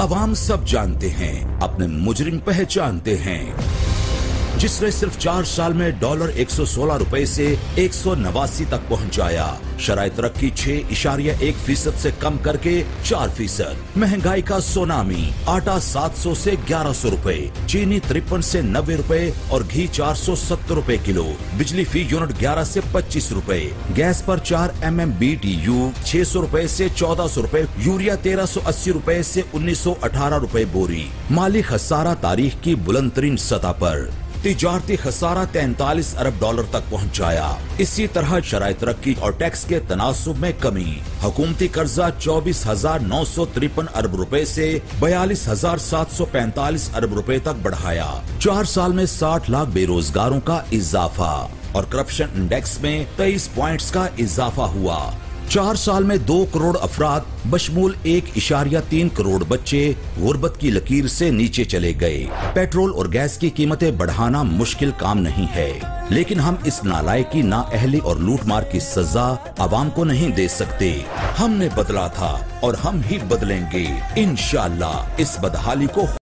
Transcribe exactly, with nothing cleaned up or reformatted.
अवाम सब जानते हैं, अपने मुजरिम पहचानते हैं, जिसने सिर्फ चार साल में डॉलर एक सौ सोलह रुपए से एक सौ नवासी तक पहुंचाया। शराइत रखी छह इशारिया एक फीसद से कम करके चार फीसद। महंगाई का सुनामी, आटा सात सौ से ग्यारह सौ रुपए, चीनी तिरपन से नब्बे रुपए और घी चार सौ सत्तर रुपए किलो। बिजली फी यूनिट ग्यारह से पच्चीस रुपए। गैस पर चार M M B T U छह सौ रुपए से चौदह सौ रुपए। यूरिया तेरह सौ अस्सी रुपए से उन्नीस सौ अठारह रुपए बोरी। माली खसारा तारीख की बुलंद तरीन सतह पर। तिजारती खसारा तैंतालीस अरब डॉलर तक पहुंचाया। इसी तरह शराइत रखी और टैक्स के तनासुब में कमी। हुकूमती कर्जा चौबीस हजार नौ सौ तिरपन अरब रुपए से बयालीस हजार सात सौ पैंतालीस अरब रुपए तक बढ़ाया। चार साल में साठ लाख बेरोजगारों का इजाफा और करप्शन इंडेक्स में तेईस पॉइंट्स का इजाफा हुआ। चार साल में दो करोड़ अफराद बशमूल एक इशारिया तीन करोड़ बच्चे गुर्बत की लकीर से नीचे चले गए। पेट्रोल और गैस की कीमतें बढ़ाना मुश्किल काम नहीं है, लेकिन हम इस नालायकी, नाअहली और लूटमार की सजा आवाम को नहीं दे सकते। हमने बदला था और हम ही बदलेंगे इंशाअल्लाह। इस बदहाली को